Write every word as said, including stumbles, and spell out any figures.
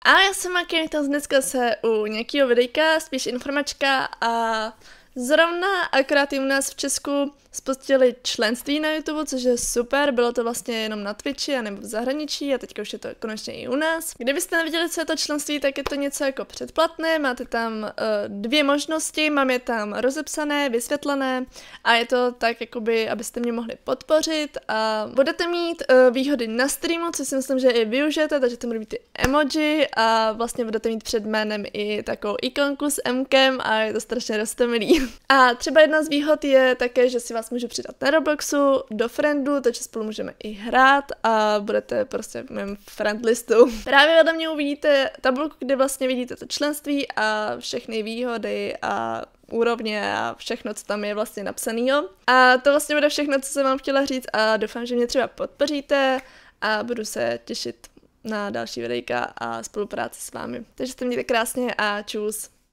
A já jsem Maki, to dneska se u nějakého videjka, spíš informačka a zrovna akorát i u nás v Česku spustili členství na YouTube, což je super, bylo to vlastně jenom na Twitchi a nebo v zahraničí a teďka už je to konečně i u nás. Kdybyste neviděli, co je to členství, tak je to něco jako předplatné, máte tam uh, dvě možnosti, mám je tam rozepsané, vysvětlené a je to tak, jakoby, abyste mě mohli podpořit a budete mít uh, výhody na streamu, což si myslím, že i využijete, takže to budou mít ty emoji a vlastně budete mít před jménem i takovou ikonku s M-kem a je to strašně roztomilý. A třeba jedna z výhod je také, že si vás můžu přidat na Robloxu, do friendu, takže spolu můžeme i hrát a budete prostě v mém friend listu. Právě ode mě uvidíte tabulku, kde vlastně vidíte to členství a všechny výhody a úrovně a všechno, co tam je vlastně napsanýho. A to vlastně bude všechno, co jsem vám chtěla říct a doufám, že mě třeba podpoříte a budu se těšit na další videjka a spolupráci s vámi. Takže se mějte krásně a čus.